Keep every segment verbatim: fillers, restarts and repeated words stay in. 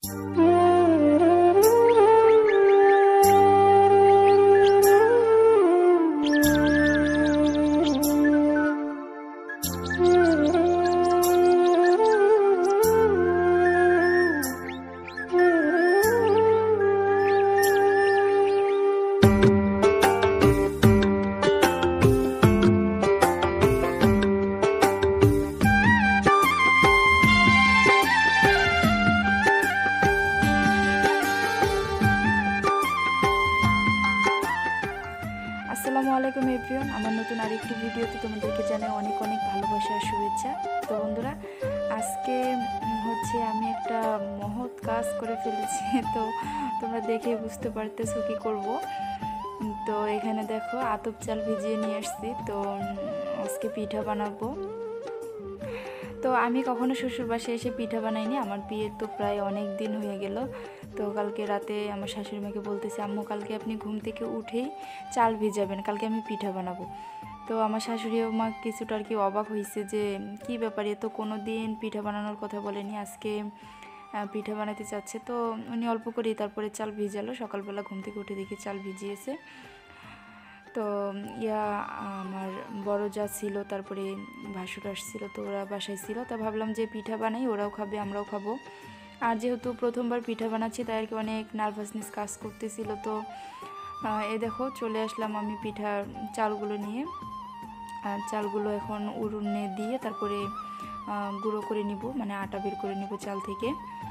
আসসালামু আলাইকুম এভরিওয়ান, আমার নতুন আরেকটি ভিডিওতে তোমাদেরকে জানাই অনেক অনেক ভালোবাসা আর শুভেচ্ছা। তো বন্ধুরা, আজকে হচ্ছে আমি একটা মহৎ কাজ করে ফেলেছি। তো তোমরা দেখে বুঝতে পারতেছো কি করব। তো এখানে দেখো আতপ চাল ভিজিয়ে নিয়ে আসছি। তো আজকে পিঠা বানাবো। তো আমি কখনো শ্বশুর বাসায় এসে পিঠা বানাইনি, আমার বিয়ের তো প্রায় অনেক দিন হয়ে গেল। তো কালকে রাতে আমার শাশুড়ি মাকে বলতেছি, আম্মু কালকে আপনি ঘুম থেকে উঠেই চাল ভিজাবেন, কালকে আমি পিঠা বানাবো। তো আমার শাশুড়ি মা কিছুটা আর কি অবাক হয়েছে যে কি ব্যাপার, এ তো কোনো দিন পিঠা বানানোর কথা বলেনি, আজকে পিঠা বানাতে চাচ্ছে। তো উনি অল্প করেই তারপরে চাল ভিজালো। সকালবেলা ঘুম থেকে উঠে দেখি চাল ভিজিয়েছে। তো ইয়া আমার বড় যা ছিল, তারপরে ভাসুর আসছিল, তো ওরা বাসায় ছিল। তা ভাবলাম যে পিঠা বানাই, ওরাও খাবে আমরাও খাবো। আর যেহেতু প্রথমবার পিঠা বানাচ্ছি তাই আর কি অনেক নার্ভাসনেস কাজ করতেছিল। তো এ দেখো চলে আসলাম আমি পিঠার চালগুলো নিয়ে। আর চালগুলো এখন উড়ুনে দিয়ে তারপরে গুঁড়ো করে নিব, মানে আটা বের করে নিব চাল থেকে।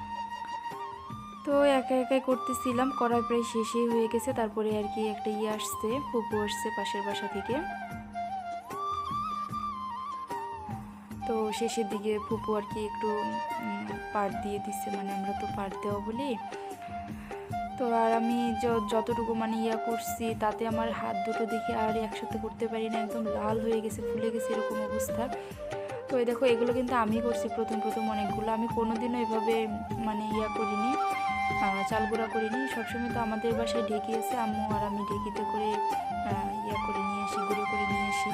তো একা একাই করতেছিলাম, করার প্রায় শেষই হয়ে গেছে। তারপরে আর কি একটা ইয়ে আসছে, ফুপু আসছে পাশের বাসা থেকে। তো শেষের দিকে ফুপু আর কি একটু পাট দিয়ে দিচ্ছে, মানে আমরা তো পাট দেওয়া বলি। তো আর আমি যতটুকু মানে ইয়া করছি তাতে আমার হাত দুটো দেখে আর একসাথে করতে পারি না, একদম লাল হয়ে গেছে, ফুলে গেছে, এরকম অবস্থা। তো এই দেখো এগুলো কিন্তু আমি করছি প্রথম প্রথম অনেকগুলো, আমি কোনোদিনও এভাবে মানে ইয়া করিনি, চাল গুঁড়া করিনি। সবসময় তো আমাদের বাসায় ঢেকি আছে, আম্মু আর আমি ঢেকিতে করে ইয়া করে নিয়ে আসি, গুঁড়ো করে নিয়ে আসি।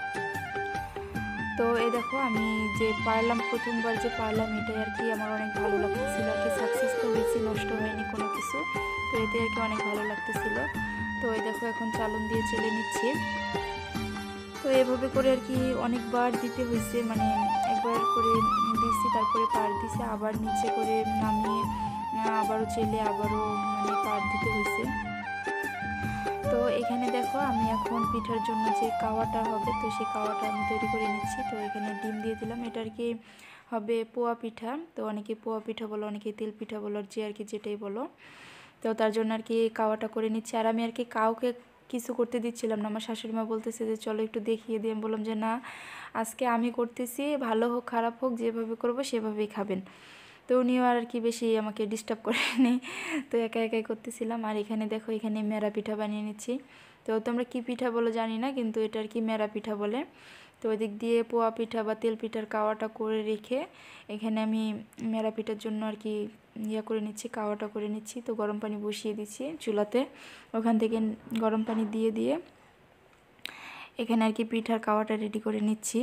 তো এই দেখো আমি যে পারলাম, প্রথমবার যে পারলাম, এটাই আর কি আমার অনেক ভালো লাগতেছিল আর কি। সাকসেস তো হয়েছি, নষ্ট হয়নি কোনো কিছু, তো এতে আর কি অনেক ভালো লাগতেছিল। তো এই দেখো এখন চালন দিয়ে চেলে নিচ্ছি। তো এভাবে করে আর কি অনেকবার দিতে হয়েছে, মানে একবার করে দিচ্ছি, তারপরে পার দিছে, আবার নিচে করে নামিয়ে আবারও চেলে আবারও মানে পার দিতে হয়েছে। তো এখানে দেখো আমি এখন পিঠার জন্য যে কাওয়াটা হবে, তো সেই কাওয়াটা আমি তৈরি করে নিচ্ছি। তো এখানে ডিম দিয়ে দিলাম, এটা আর কি হবে পোয়া পিঠা। তো অনেকে পোয়া পিঠা বলো, অনেকে তেল পিঠা বলো, যে আর কি যেটাই বলো। তো তার জন্য আর কি কাওয়াটা করে নিচ্ছি। আর আমি আর কি কাউকে কিছু করতে দিচ্ছিলাম না, আমার শাশুড়ি মা বলতেছে যে চলো একটু দেখিয়ে দিই। আমি বললাম যে না, আজকে আমি করতেছি, ভালো হোক খারাপ হোক যেভাবে করবো সেভাবেই খাবেন। তো উনিও আর কি বেশি আমাকে ডিস্টার্ব করেনি, তো একা একাই করতেছিলাম। আর এখানে দেখো এখানে মেরা পিঠা বানিয়ে নিচ্ছি। তো তোমরা কি পিঠা বলো জানি না, কিন্তু এটা আর কি মেরা পিঠা বলে। তো ওদিক দিয়ে পোয়া পিঠা বা তেল পিঠার কাওয়াটা করে রেখে এখানে আমি মেরা পিঠার জন্য আর কি ইয়া করে নিচ্ছি, কাওয়াটা করে নিচ্ছি। তো গরম পানি বসিয়ে দিচ্ছি চুলাতে, ওখান থেকে গরম পানি দিয়ে দিয়ে এখানে আর কি পিঠার কাওয়াটা রেডি করে নিচ্ছি।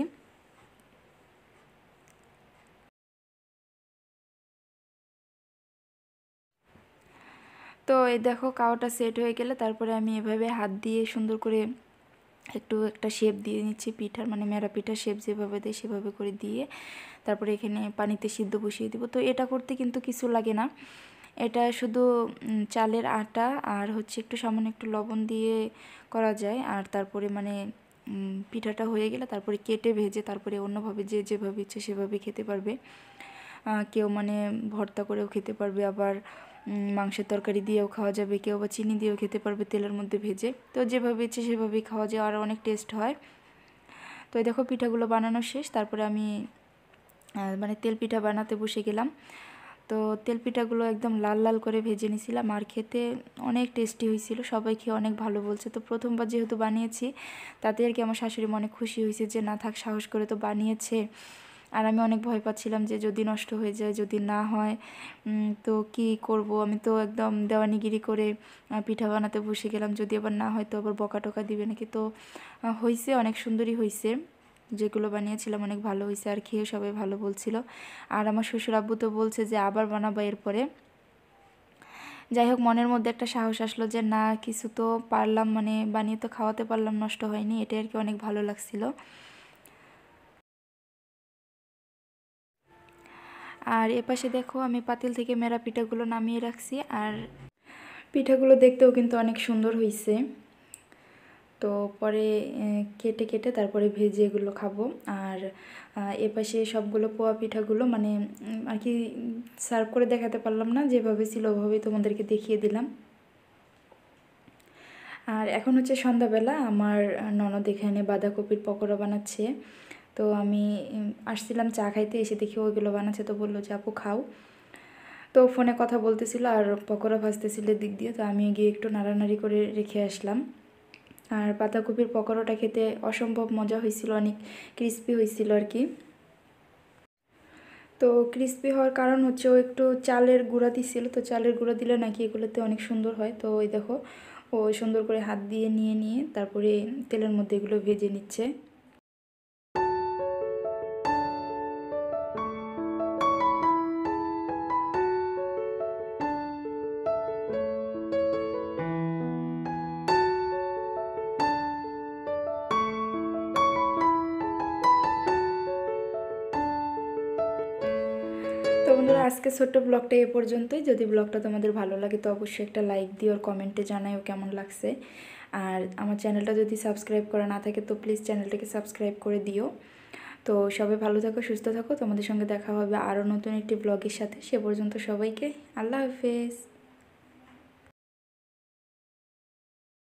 তো এই দেখো কাওয়াটা সেট হয়ে গেলে তারপরে আমি এভাবে হাত দিয়ে সুন্দর করে একটু একটা শেপ দিয়ে নিচ্ছি পিঠার, মানে মেরা পিঠার শেপ যেভাবে দেয় সেভাবে করে দিয়ে তারপরে এখানে পানিতে সিদ্ধ বসিয়ে দিব। তো এটা করতে কিন্তু কিছু লাগে না, এটা শুধু চালের আটা আর হচ্ছে একটু সামান্য একটু লবণ দিয়ে করা যায়। আর তারপরে মানে পিঠাটা হয়ে গেলে তারপরে কেটে ভেজে তারপরে অন্যভাবে যে যেভাবে ইচ্ছে সেভাবে খেতে পারবে। কেউ মানে ভর্তা করেও খেতে পারবে, আবার মাংসের তরকারি দিয়েও খাওয়া যাবে, কেউ বা চিনি দিয়েও খেতে পারবে তেলের মধ্যে ভেজে। তো যেভাবে ইচ্ছে সেভাবেই খাওয়া যায়, আর অনেক টেস্ট হয়। তো এই দেখো পিঠাগুলো বানানো শেষ, তারপরে আমি মানে তেল পিঠা বানাতে বসে গেলাম। তো তেল পিঠাগুলো একদম লাল লাল করে ভেজে নিয়েছিলাম, আর খেতে অনেক টেস্টি হয়েছিল, সবাই খেয়ে অনেক ভালো বলছে। তো প্রথমবার যেহেতু বানিয়েছি তাতে আর কি আমার শাশুড়ি মনে খুশি হয়েছে যে না থাক, সাহস করে তো বানিয়েছে। আর আমি অনেক ভয় পাচ্ছিলাম যে যদি নষ্ট হয়ে যায়, যদি না হয় তো কি করব। আমি তো একদম দেওয়ানিগিরি করে পিঠা বানাতে বসে গেলাম, যদি আবার না হয় তো আবার বকা টকা দিবে নাকি। তো হয়েছে, অনেক সুন্দরই হয়েছে, যেগুলো বানিয়েছিলাম অনেক ভালো হয়েছে, আর খেয়ে সবাই ভালো বলছিল। আর আমার শ্বশুর আব্বু তো বলছে যে আবার বানাবো এরপরে। যাই হোক, মনের মধ্যে একটা সাহস আসলো যে না, কিছু তো পারলাম, মানে বানিয়ে তো খাওয়াতে পারলাম, নষ্ট হয়নি, এটাই আর কি অনেক ভালো লাগছিল। আর এপাশে দেখো আমি পাতিল থেকে মেরা পিঠাগুলো নামিয়ে রাখছি, আর পিঠাগুলো দেখতেও কিন্তু অনেক সুন্দর হয়েছে। তো পরে কেটে কেটে তারপরে ভেজে এগুলো খাবো। আর এপাশে সবগুলো পোয়া পিঠাগুলো মানে আর কি সার্ভ করে দেখাতে পারলাম না, যেভাবে ছিল ওভাবেই তোমাদেরকে দেখিয়ে দিলাম। আর এখন হচ্ছে সন্ধ্যাবেলা, আমার ননদ এখানে বাঁধাকপির পকোড়া বানাচ্ছে। তো আমি আসছিলাম চা খাইতে, এসে দেখি ওইগুলো বানাচ্ছে, তো বললো যে আপু খাও। তো ফোনে কথা বলতেছিল আর পকোড়া ভাজতেছিল দিক দিয়ে, তো আমি গিয়ে একটু নাড়ানাড়ি করে রেখে আসলাম। আর বাঁধাকপির পকোড়াটা খেতে অসম্ভব মজা হয়েছিল, অনেক ক্রিস্পি হয়েছিল আর কি। তো ক্রিস্পি হওয়ার কারণ হচ্ছে ও একটু চালের গুঁড়া দিছিল, তো চালের গুঁড়া দিলে নাকি এগুলোতে অনেক সুন্দর হয়। তো ওই দেখো ও সুন্দর করে হাত দিয়ে নিয়ে নিয়ে তারপরে তেলের মধ্যে এগুলো ভেজে নিচ্ছে। তো বন্ধুরা, আজকে ছোট্ট ব্লগটা এ পর্যন্তই। যদি ব্লগটা তোমাদের ভালো লাগে তো অবশ্যই একটা লাইক দিও আর কমেন্টে জানাও কেমন লাগছে। আর আমার চ্যানেলটা যদি সাবস্ক্রাইব করা না থাকে তো প্লিজ চ্যানেলটাকে সাবস্ক্রাইব করে দিও। তো সবাই ভালো থাকো, সুস্থ থাকো। তোমাদের সঙ্গে দেখা হবে আরও নতুন একটি ব্লগের সাথে। সে পর্যন্ত সবাইকে আল্লাহ হাফেজ।